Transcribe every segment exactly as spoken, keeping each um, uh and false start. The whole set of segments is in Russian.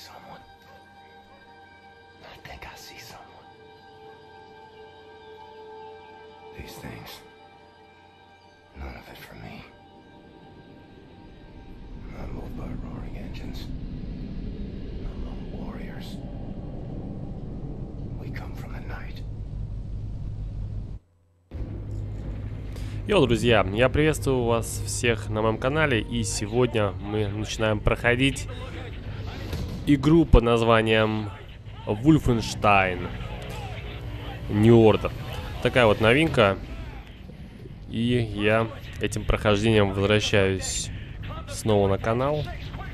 someone. I think I see someone. These things. None of it for me. I'm not moved by roaring engines. No lone warriors. We come from the night. Йоу, друзья, я приветствую вас всех на моем канале, и сегодня мы начинаем проходить игру под названием Wolfenstein New Order. Такая вот новинка, и я этим прохождением возвращаюсь снова на канал.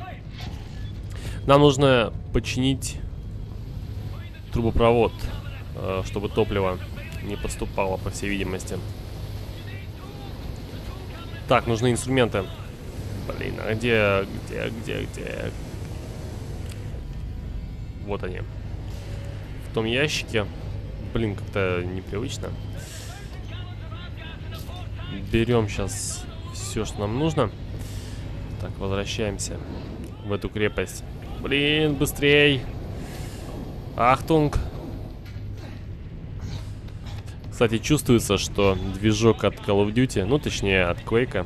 Нам нужно починить трубопровод, чтобы топливо не подступало, по всей видимости. Так, нужны инструменты. Блин, а где, где, где, где? Вот они. В том ящике. Блин, как-то непривычно. Берем сейчас все, что нам нужно. Так, возвращаемся в эту крепость. Блин, быстрей! Ахтунг! Кстати, чувствуется, что движок от Call of Duty, ну точнее от Quake.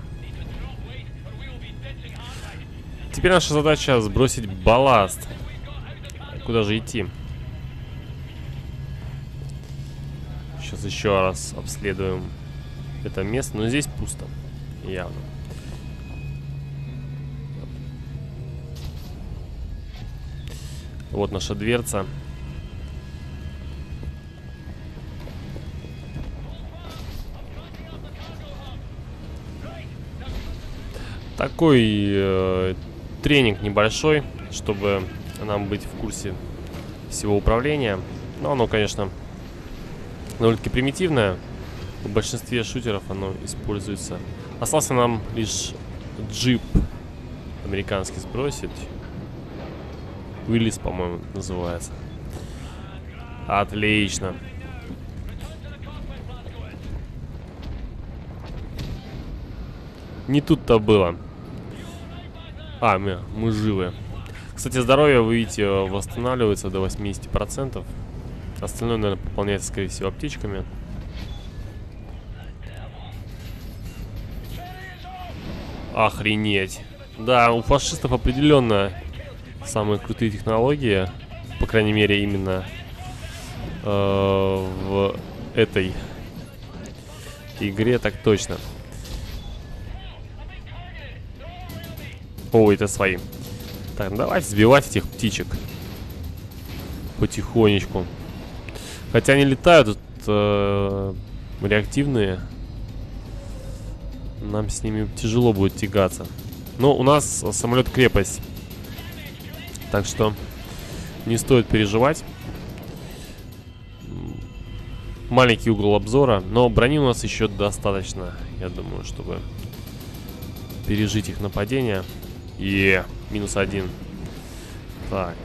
Теперь наша задача сбросить балласт. Куда же идти? Сейчас еще раз обследуем это место, но здесь пусто, явно. Вот наша дверца. Такой э, тренинг небольшой, чтобы нам быть в курсе всего управления. Но оно, конечно, довольно-таки примитивное. В большинстве шутеров оно используется. Остался нам лишь джип американский сбросить. Уиллис, по-моему, называется. Отлично. Не тут-то было. А, мы, мы живы. Кстати, здоровье, вы видите, восстанавливается до восьмидесяти процентов. Остальное, наверное, пополняется, скорее всего, аптечками. Охренеть. Да, у фашистов определенно самые крутые технологии. По крайней мере, именно э, в этой игре так точно. О, это свои. Так, ну давайте сбивать этих птичек. Потихонечку. Хотя они летают, тут э, реактивные. Нам с ними тяжело будет тягаться. Но у нас самолет-крепость. Так что не стоит переживать. Маленький угол обзора. Но брони у нас еще достаточно, я думаю, чтобы пережить их нападение. И минус один. Так.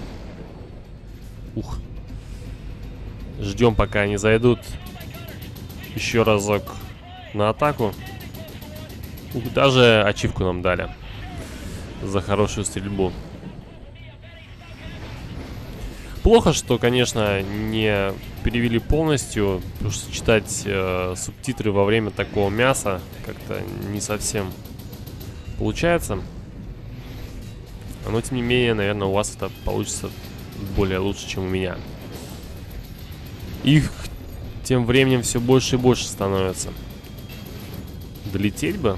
Ух. Ждем, пока они зайдут. Еще разок на атаку. Ух, даже ачивку нам дали за хорошую стрельбу. Плохо, что, конечно, не перевели полностью, потому что читать э, субтитры во время такого мяса как-то не совсем получается. Но, тем не менее, наверное, у вас это получится более лучше, чем у меня. Их тем временем все больше и больше становится. Долететь бы.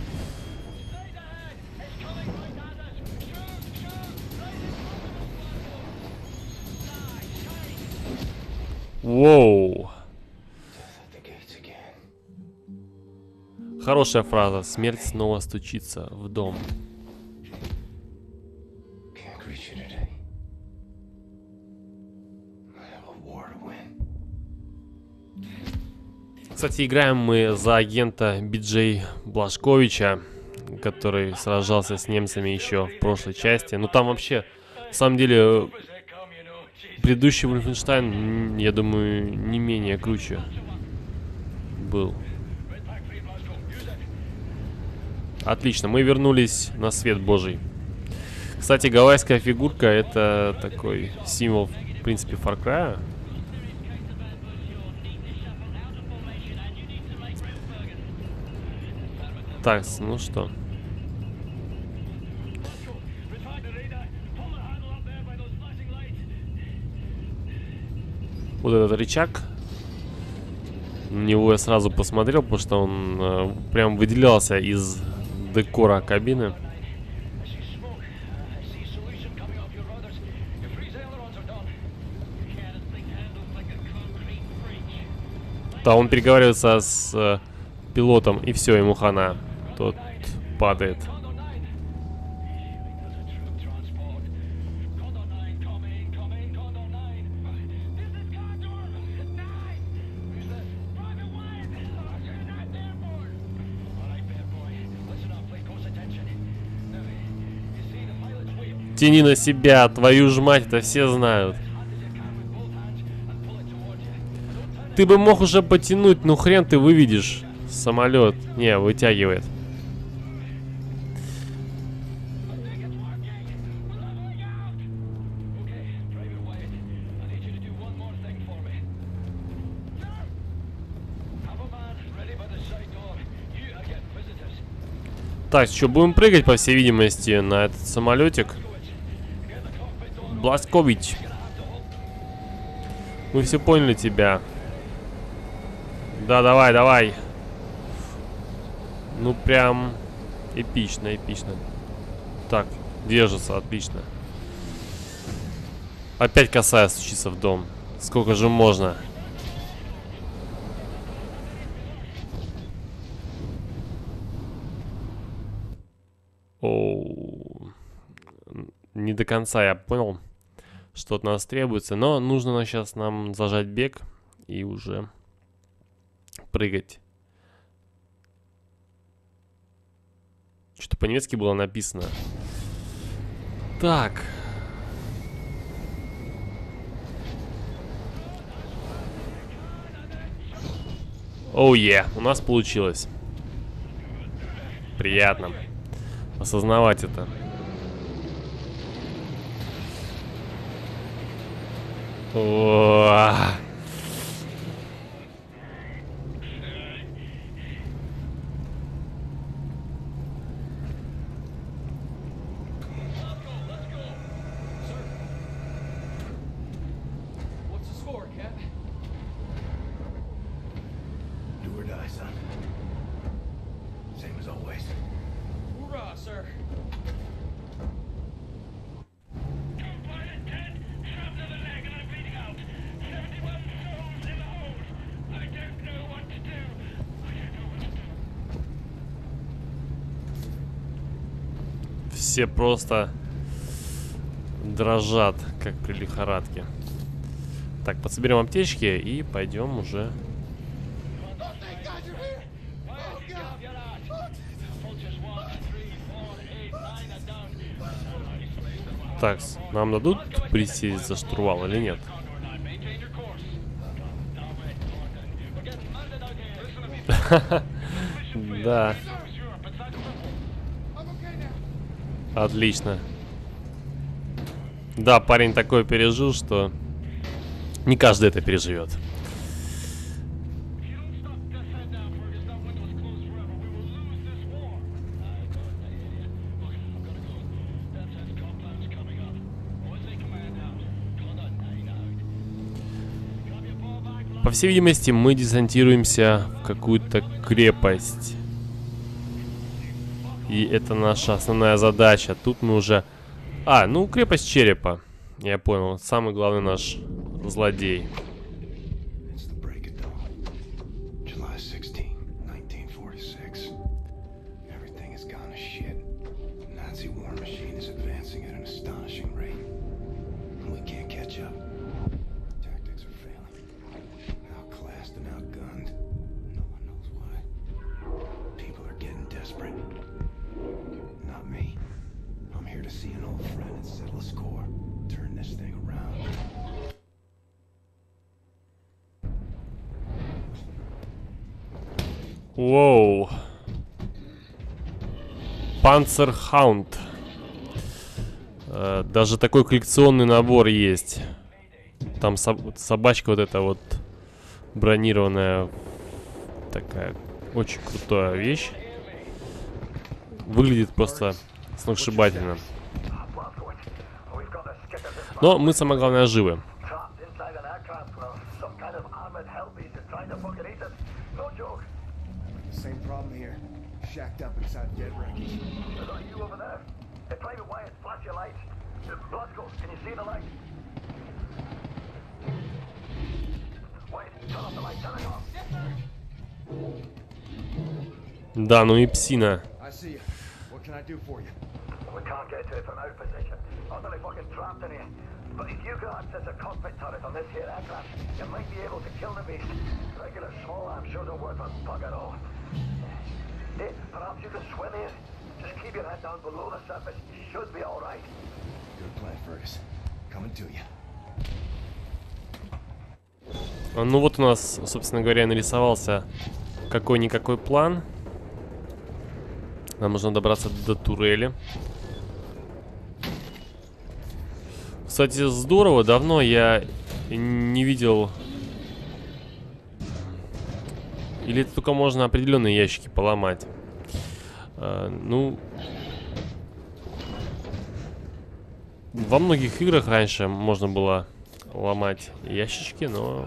Воу. Хорошая фраза. Смерть снова стучится в дом. Кстати, играем мы за агента Биджей Блажковича, который сражался с немцами еще в прошлой части. Ну там вообще, на самом деле, предыдущий Wolfenstein, я думаю, не менее круче был. Отлично, мы вернулись на свет Божий. Кстати, гавайская фигурка — это такой символ, в принципе, Far Cry. Так, ну что. Вот этот рычаг. На него я сразу посмотрел, потому что он э, прям выделялся из декора кабины. Да, он переговаривается с э, пилотом, и все, ему хана. Тот падает. Тяни на себя, твою ж мать, это все знают. Ты бы мог уже потянуть, ну хрен ты выведешь самолет. Не, вытягивает. Так, что, будем прыгать, по всей видимости, на этот самолетик. Бласкович. Мы все поняли тебя. Да, давай, давай. Ну, прям эпично, эпично. Так, держится, отлично. Опять косая стучится в дом. Сколько же можно? Оу. Не до конца я понял, что от нас требуется. Но нужно сейчас нам зажать бег и уже прыгать. Что-то по-немецки было написано. Так. Оу, е, у нас получилось. Приятно осознавать это. О-о-о. Все просто дрожат, как при лихорадке. Так, подсоберем аптечки и пойдем уже. Так, нам дадут присесть за штурвал или нет? Да. Отлично. Да, парень такое пережил, что не каждый это переживет. По всей видимости, мы десантируемся в какую-то крепость. И это наша основная задача. Тут мы уже... А, ну, крепость черепа. Я понял. Самый главный наш злодей. Воу. Панцерхаунд. Э, даже такой коллекционный набор есть. Там соб собачка вот эта вот бронированная. Такая очень крутая вещь. Выглядит просто сногсшибательно. Но мы, самое главное, живы. Да, ну и псина. Ну вот у нас, собственно говоря, нарисовался какой-никакой план. Нам нужно добраться до турели. Кстати, здорово. Давно я не видел... Или это только можно определенные ящики поломать? А, ну... Во многих играх раньше можно было ломать ящички, но...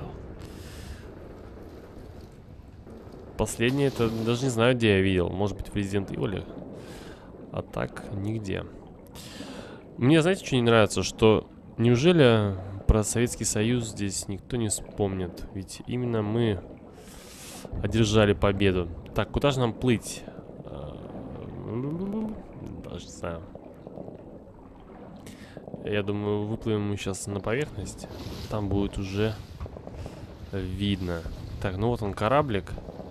Последнее, это даже не знаю, где я видел. Может быть, в Resident Evil. А так, нигде. Мне, знаете, что не нравится? Что неужели про Советский Союз здесь никто не вспомнит? Ведь именно мы одержали победу. Так, куда же нам плыть? Даже не знаю. Я думаю, выплывем мы сейчас на поверхность. Там будет уже видно. Так, ну вот он, кораблик.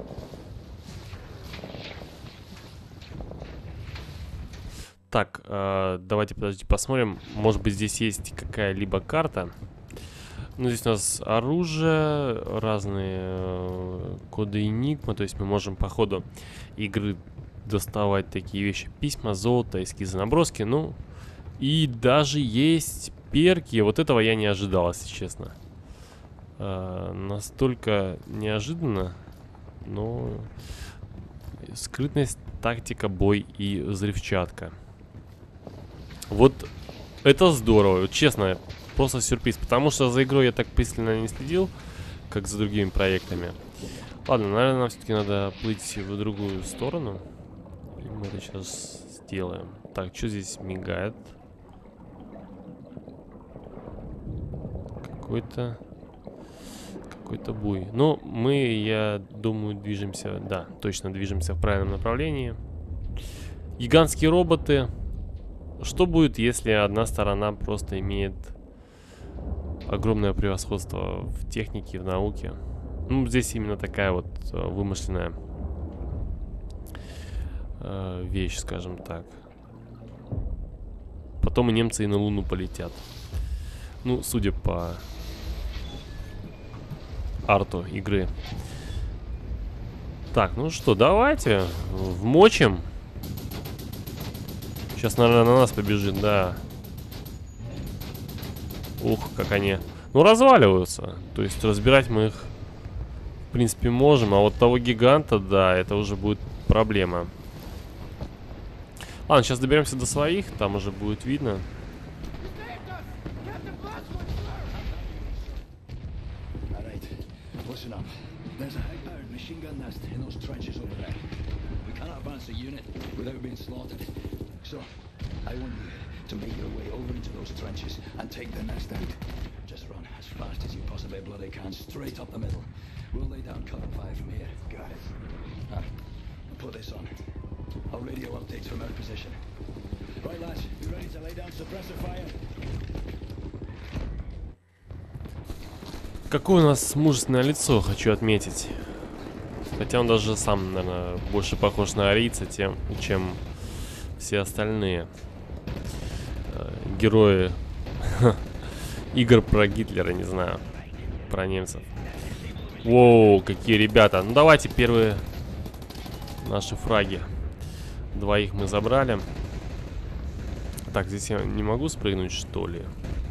Так, э, давайте, подождите, посмотрим. Может быть, здесь есть какая-либо карта. Ну, здесь у нас оружие, разные э, коды Enigma. То есть мы можем по ходу игры доставать такие вещи. Письма, золото, эскизы, наброски. Ну, и даже есть перки. Вот этого я не ожидал, если честно. Э, настолько неожиданно. Но скрытность, тактика, бой и взрывчатка. Вот это здорово, честно, просто сюрприз. Потому что за игрой я так пристально не следил, как за другими проектами. Ладно, наверное, нам все-таки надо плыть в другую сторону. И мы это сейчас сделаем. Так, что здесь мигает? Какой-то... Какой-то буй. Ну, мы, я думаю, движемся... Да, точно движемся в правильном направлении. Гигантские роботы... Что будет, если одна сторона просто имеет огромное превосходство в технике, в науке? Ну, здесь именно такая вот э, вымышленная э, вещь, скажем так. Потом и немцы и на Луну полетят. Ну, судя по арту игры. Так, ну что, давайте вмочим. Сейчас, наверное, на нас побежит, да. Ух, как они... Ну, разваливаются. То есть разбирать мы их, в принципе, можем. А вот того гиганта, да, это уже будет проблема. Ладно, сейчас доберемся до своих. Там уже будет видно. So, I want you to make your way over into those trenches and take the nest out. Just run as fast as you possibly bloody can, straight up the middle. We'll lay down cover fire from here. Got it. Ah, put this on. I'll radio updates from our position. Right, lads, you ready to lay down suppressor fire? Какое у нас мужественное лицо, хочу отметить. Хотя он даже сам, наверное, больше похож на арийца, тем, чем все остальные э, герои игр про Гитлера, не знаю, про немцев. Воу, какие ребята. Ну давайте первые наши фраги. Двоих мы забрали. Так, здесь я не могу спрыгнуть, что ли?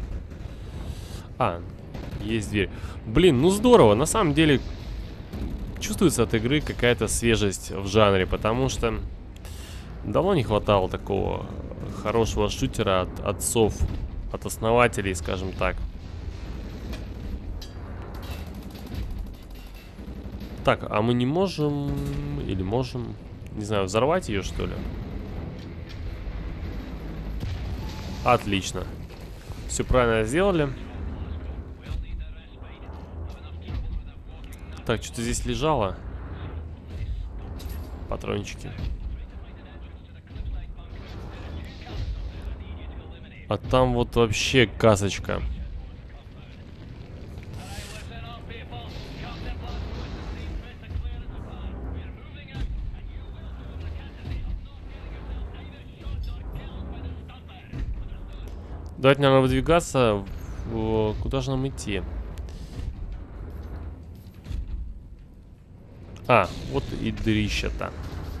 А, есть дверь. Блин, ну здорово. На самом деле, чувствуется от игры какая-то свежесть в жанре, потому что давно не хватало такого хорошего шутера от отцов, от основателей, скажем так. Так, а мы не можем... Или можем... Не знаю, взорвать ее, что ли? Отлично. Все правильно сделали. Так, что-то здесь лежало. Патрончики. А там вот вообще касочка. Давайте, наверное, выдвигаться. В... Куда же нам идти? А, вот и дырища-то.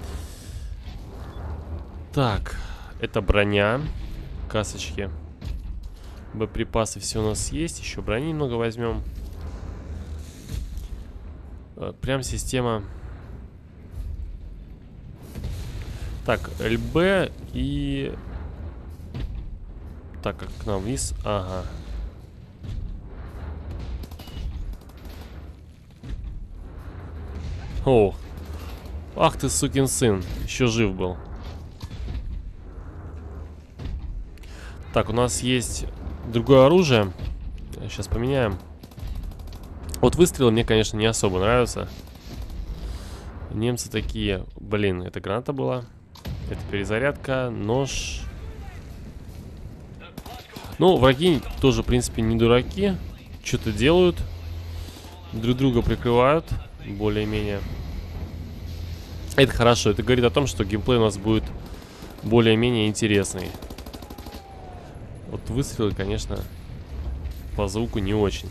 Так, это броня. Касочки. Боеприпасы все у нас есть. Еще брони немного возьмем. Прям система. Так, ЛБ и... Так, как к нам вниз. Ага. О, ах ты, сукин сын. Еще жив был. Так, у нас есть другое оружие. Сейчас поменяем. Вот выстрелы мне, конечно, не особо нравятся. Немцы такие... Блин, это граната была. Это перезарядка, нож. Ну, враги тоже, в принципе, не дураки. Что-то делают. Друг друга прикрывают. Более-менее. Это хорошо. Это говорит о том, что геймплей у нас будет более-менее интересный. Вот выстрелы, конечно, по звуку не очень.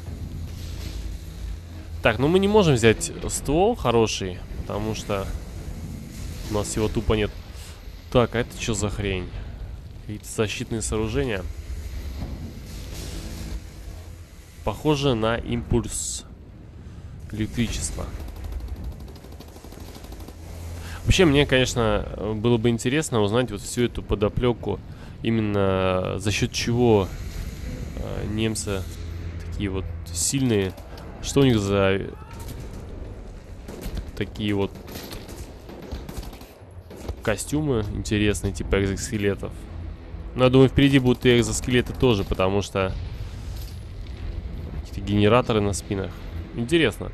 Так, ну мы не можем взять ствол хороший, потому что у нас его тупо нет. Так, а это что за хрень? Какие-то защитные сооружения. Похоже на импульс электричества. Вообще, мне, конечно, было бы интересно узнать вот всю эту подоплеку. Именно за счет чего э, немцы такие вот сильные. Что у них за такие вот костюмы интересные, типа экзоскелетов. Но я думаю, впереди будут и экзоскелеты тоже, потому что какие-то генераторы на спинах. Интересно.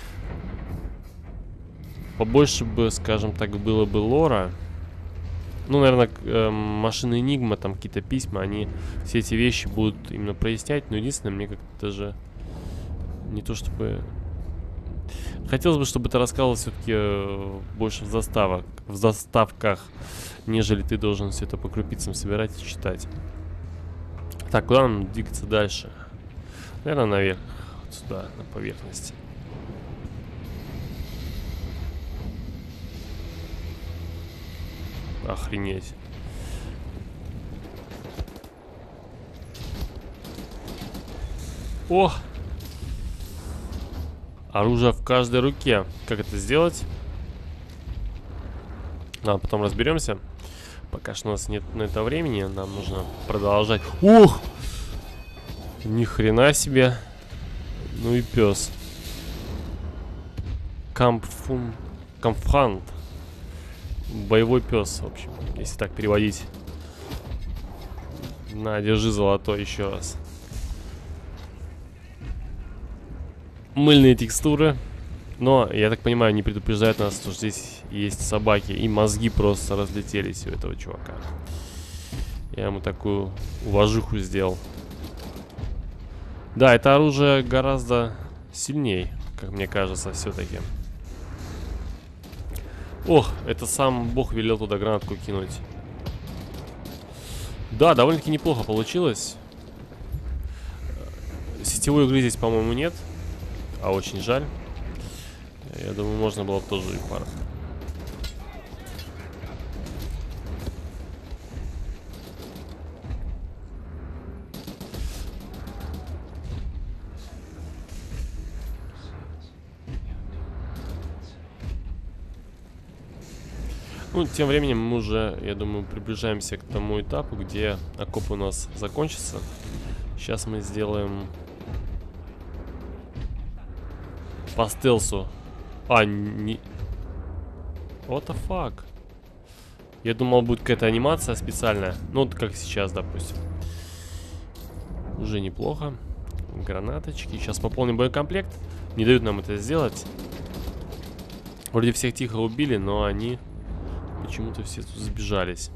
Побольше бы, скажем так, было бы лора. Ну, наверное, э, машины Энигма, там какие-то письма, они все эти вещи будут именно прояснять. Но единственное, мне как-то даже не то чтобы... Хотелось бы, чтобы это рассказывалось все-таки э, больше в заставок, в заставках, нежели ты должен все это по крупицам собирать и читать. Так, куда нам двигаться дальше? Наверное, наверх. Вот сюда, на поверхность. Охренеть. О! Оружие в каждой руке. Как это сделать? А, потом разберемся. Пока что у нас нет на это времени. Нам нужно продолжать. Ух! Ни хрена себе. Ну и пес. Кампфун... Кампфхант. Боевой пес, в общем, если так переводить. На, держи золотой еще раз. Мыльные текстуры. Но, я так понимаю, не предупреждают нас, что здесь есть собаки. И мозги просто разлетелись у этого чувака. Я ему такую уважуху сделал. Да, это оружие гораздо сильнее, как мне кажется, все-таки. Ох, это сам бог велел туда гранатку кинуть. Да, довольно-таки неплохо получилось. Сетевой игры здесь, по-моему, нет. А очень жаль. Я думаю, можно было бы тоже и пару. Ну, тем временем мы уже, я думаю, приближаемся к тому этапу, где окоп у нас закончится. Сейчас мы сделаем по стелсу. А, не... What the fuck? Я думал, будет какая-то анимация специальная. Ну, вот как сейчас, допустим. Уже неплохо. Гранаточки. Сейчас пополним боекомплект. Не дают нам это сделать. Вроде всех тихо убили, но они почему-то все тут сбежались.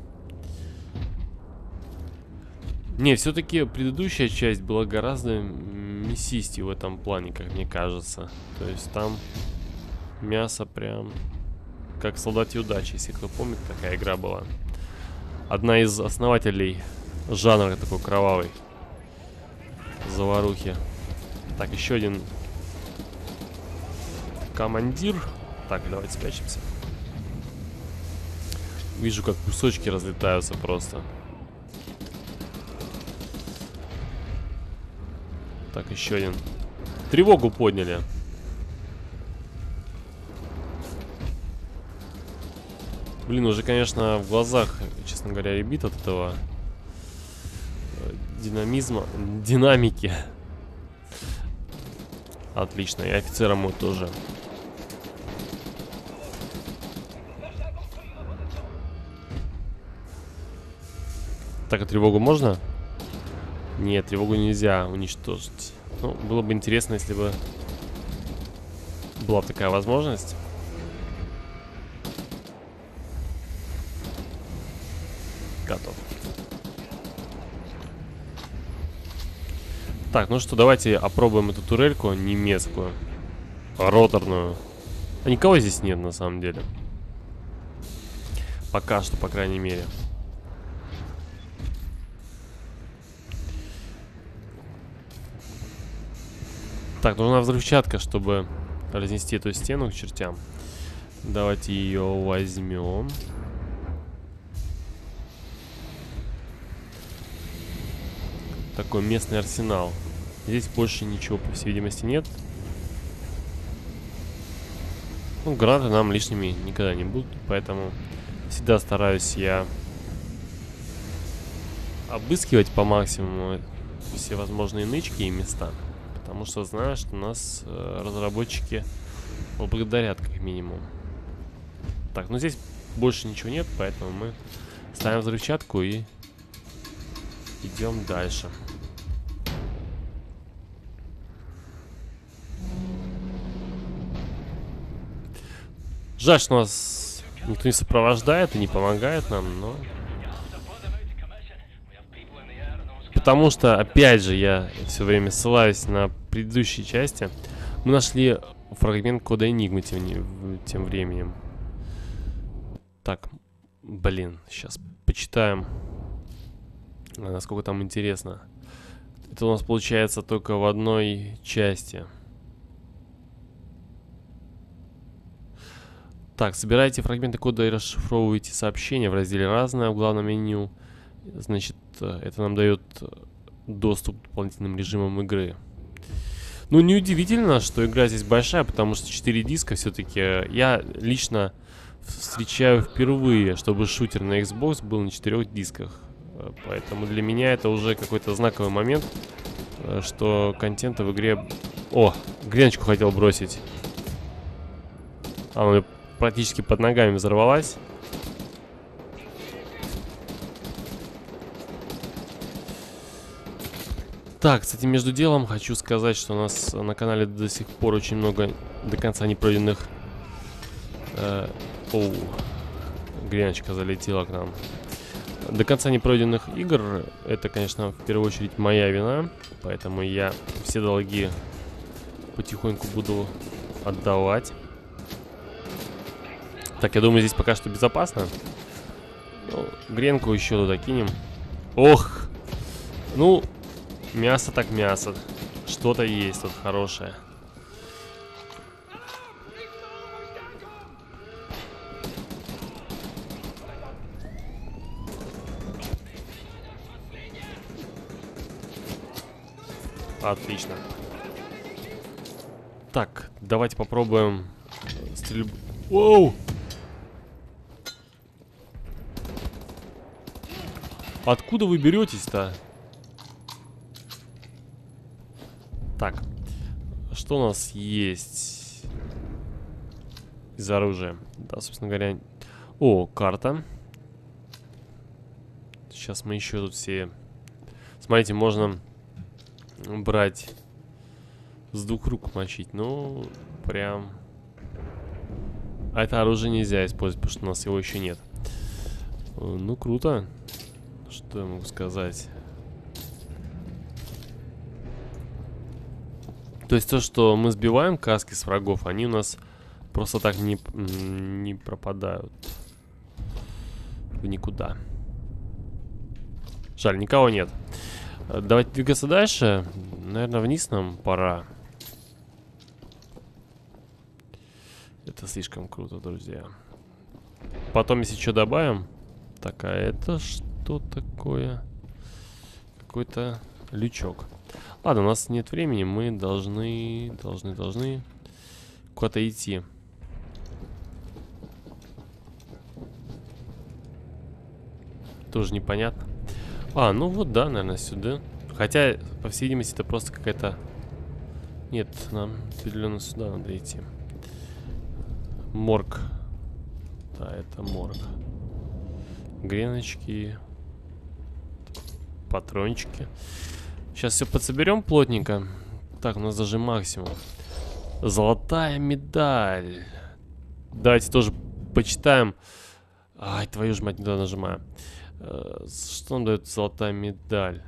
Не, все-таки предыдущая часть была гораздо мясистее в этом плане, как мне кажется. То есть там мясо прям как в «Солдате удачи», если кто помнит, такая игра была. Одна из основателей жанра такой кровавый. Заварухи. Так, еще один командир. Так, давайте спрячемся. Вижу, как кусочки разлетаются просто. Так, еще один. Тревогу подняли. Блин, уже, конечно, в глазах, честно говоря, ребит от этого динамизма, динамики. Отлично, и офицерам мы тоже. Так, а тревогу можно? Нет, тревогу нельзя уничтожить. Ну, было бы интересно, если бы была такая возможность. Готов. Так, ну что, давайте опробуем эту турельку немецкую. Роторную. А никого здесь нет, на самом деле. Пока что, по крайней мере. Так, нужна взрывчатка, чтобы разнести эту стену к чертям. Давайте ее возьмем. Такой местный арсенал. Здесь больше ничего, по всей видимости, нет. Ну, гранаты нам лишними никогда не будут, поэтому всегда стараюсь я обыскивать по максимуму все возможные нычки и места. Потому что знаю, что нас э, разработчики поблагодарят как минимум. Так, ну здесь больше ничего нет, поэтому мы ставим взрывчатку и идем дальше. Жаль, что нас никто не сопровождает и не помогает нам, но... Потому что, опять же, я все время ссылаюсь на предыдущие части. Мы нашли фрагмент кода Энигмы тем, тем временем. Так, блин, сейчас почитаем, насколько там интересно. Это у нас получается только в одной части. Так, собирайте фрагменты кода и расшифровывайте сообщения в разделе «Разное» в главном меню. Значит, это нам дает доступ к дополнительным режимам игры. Ну, неудивительно, что игра здесь большая, потому что четыре диска все-таки. Я лично встречаю впервые, чтобы шутер на Xbox был на четырех дисках. Поэтому для меня это уже какой-то знаковый момент, что контента в игре... О, греночку хотел бросить. Она практически под ногами взорвалась. Так, кстати, между делом хочу сказать, что у нас на канале до сих пор очень много до конца не пройденных... Э, оу, греночка залетела к нам. До конца не пройденных игр. Это, конечно, в первую очередь моя вина. Поэтому я все долги потихоньку буду отдавать. Так, я думаю, здесь пока что безопасно. Ну, гренку еще туда кинем. Ох! Ну... Мясо так мясо. Что-то есть тут хорошее. Отлично. Так, давайте попробуем стрельбу. Воу! Откуда вы беретесь-то? Так. Что у нас есть из оружия? Да, собственно говоря. О, карта. Сейчас мы еще тут все... Смотрите, можно брать с двух рук мочить. Ну, прям... А это оружие нельзя использовать, потому что у нас его еще нет. Ну, круто. Что я могу сказать? То есть то, что мы сбиваем каски с врагов, они у нас просто так не, не пропадают в никуда. Жаль, никого нет. Давайте двигаться дальше. Наверное, вниз нам пора. Это слишком круто, друзья. Потом, если что добавим. Так, а это что такое? Какой-то лючок. Ладно, у нас нет времени. Мы должны, должны, должны куда-то идти. Тоже непонятно. А, ну вот, да, наверное, сюда. Хотя, по всей видимости, это просто какая-то... Нет, нам определенно сюда надо идти. Морг. Да, это морг. Греночки. Патрончики. Сейчас все подсоберем плотненько. Так, у нас даже максимум. Золотая медаль. Давайте тоже почитаем. Ай, твою ж мать, не туда нажимаю. Что нам дает золотая медаль?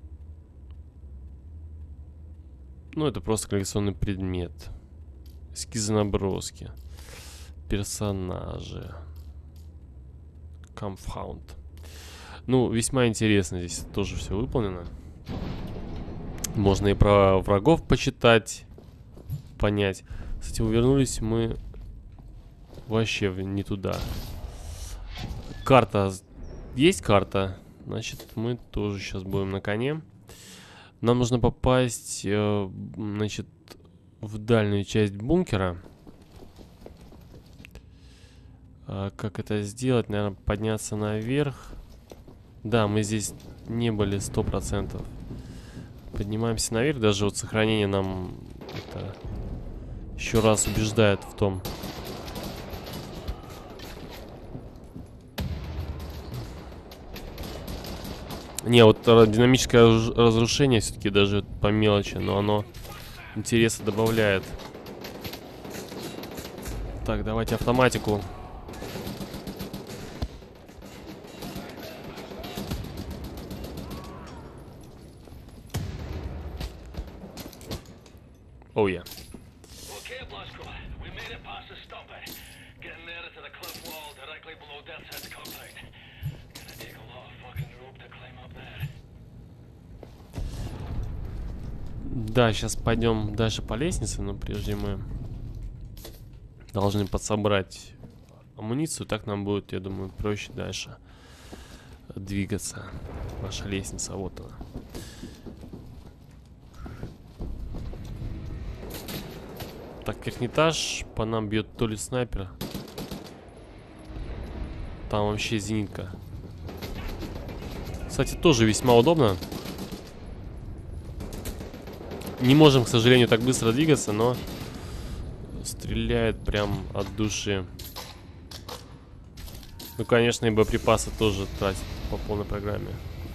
Ну, это просто коллекционный предмет. Эскизы, наброски. Персонажи. Камфхаунд. Ну, весьма интересно. Здесь тоже все выполнено. Можно и про врагов почитать, понять. Кстати, увернулись мы вообще не туда. Карта. Есть карта. Значит, мы тоже сейчас будем на коне. Нам нужно попасть, э, значит, в дальнюю часть бункера. А как это сделать? Наверное, подняться наверх. Да, мы здесь не были сто процентов. Поднимаемся наверх. Даже вот сохранение нам это еще раз убеждает в том. Не, вот динамическое разрушение все-таки даже по мелочи, но оно интереса добавляет. Так, давайте автоматику. Оу, я. Да, сейчас пойдем дальше по лестнице, но прежде мы должны подсобрать амуницию. Так нам будет, я думаю, проще дальше двигаться. Наша лестница, вот она. Так, верхний этаж, по нам бьет то ли снайпер. Там вообще зенитка. Кстати, тоже весьма удобно. Не можем, к сожалению, так быстро двигаться, но стреляет прям от души. Ну, конечно, и боеприпасы тоже тратит по полной программе.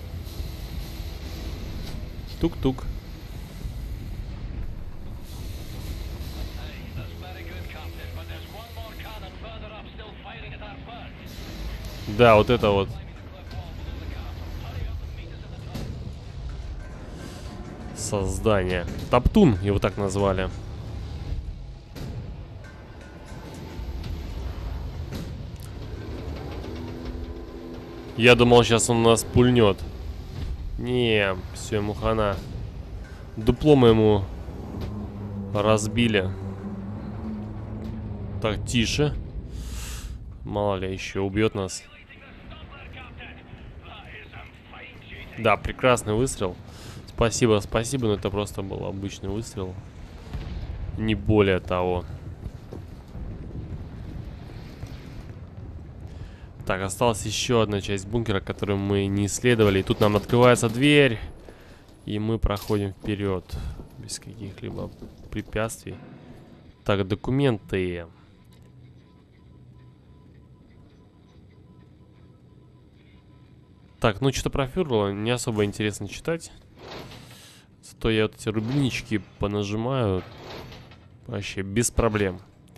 Тук-тук. Да, вот это вот. Создание. Топтун, его так назвали. Я думал, сейчас он нас пульнет. Не, все, ему хана. Дупло мы ему разбили. Так, тише. Мало ли, еще убьет нас. Да, прекрасный выстрел. Спасибо, спасибо, но это просто был обычный выстрел. Не более того. Так, осталась еще одна часть бункера, которую мы не исследовали. И тут нам открывается дверь. И мы проходим вперед. Без каких-либо препятствий. Так, документы. Так, ну что-то про фюрера не особо интересно читать. Зато я вот эти рубильнички понажимаю. Вообще без проблем.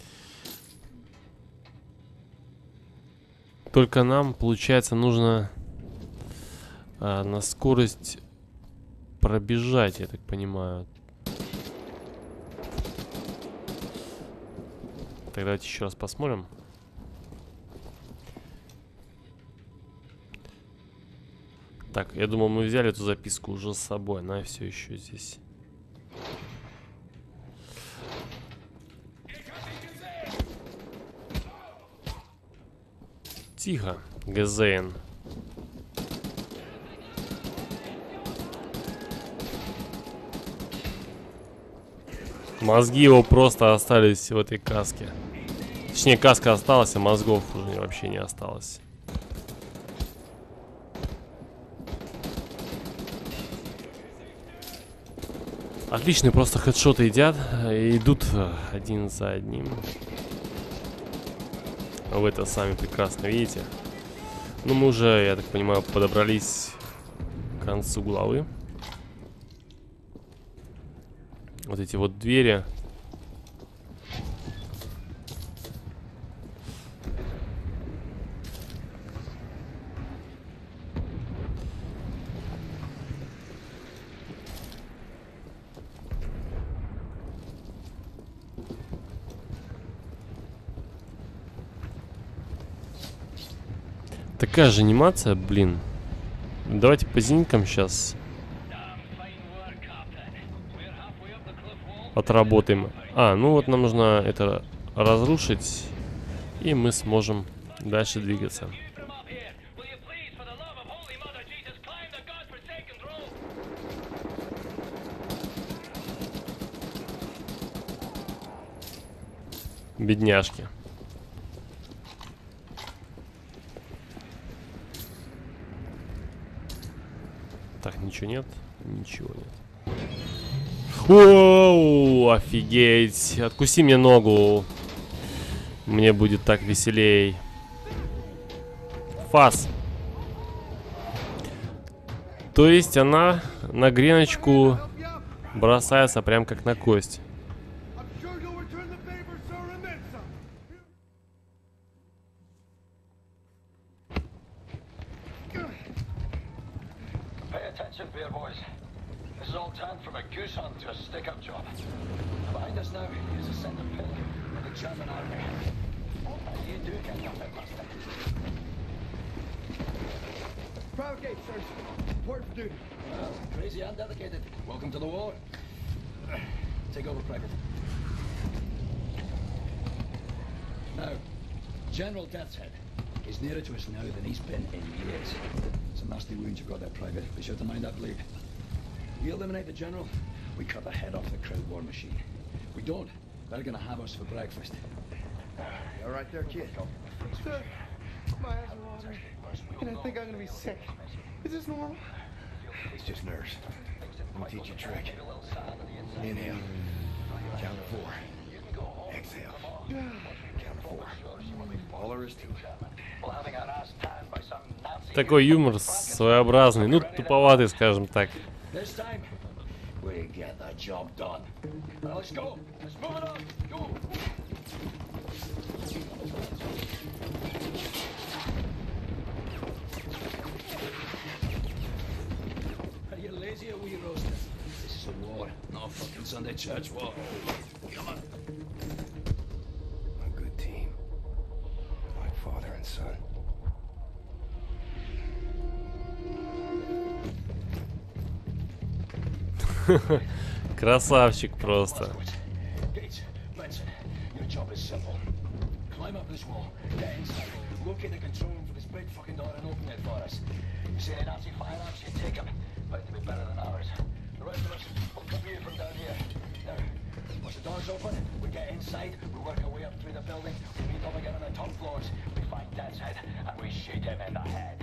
Только нам, получается, нужно а, на скорость пробежать, я так понимаю. Так, давайте еще раз посмотрим. Так, я думал, мы взяли эту записку уже с собой. Она все еще здесь. Тихо, Газейн. Мозги его просто остались в этой каске. Точнее, каска осталась, а мозгов уже вообще не осталось. Отличные просто хедшоты едят, идут один за одним. Вы это сами прекрасно видите. Ну, мы уже, я так понимаю, подобрались к концу главы. Вот эти вот двери. Такая же анимация, блин. Давайте по зеникам сейчас отработаем. А, ну вот нам нужно это разрушить, и мы сможем дальше двигаться. Бедняжки. Так, ничего нет? Ничего нет. Оу, офигеть. Откуси мне ногу. Мне будет так веселей. Фас. То есть она на греночку бросается прям как на кость. General Death's Head. He's nearer to us now than he's been in years. It's a nasty wound you've got there, Private. Be sure to mind that bleed. We eliminate the General, we cut the head off the crowd war machine. We don't, they're gonna have us for breakfast. You all right there, kid? Sir, my eyes are watering, and I think I'm gonna be sick. Is this normal? It's just nerves. Let me teach you a trick. Inhale. Count to four. Exhale. Count to four. All there is to it. Такой юмор своеобразный, ну туповатый, скажем так. This time, we get the job done. Now let's go. Let's move it on. Go. Are you lazy or we roasting? This is a war, not a fucking Sunday church war. Come on. A good team. Like father and son. Красавчик просто. Gates, Benson, your job is simple. Climb up this wall, get inside, locate the control room for this big fucking door and open it for us. You see any Nazi firearms, you take them. Bound to be better than ours. The rest of us will come here from down here. Now, once the door's open, we get inside, we work our way up through the building, we meet up again on the top floors, we find Death's Head, and we share have ever had.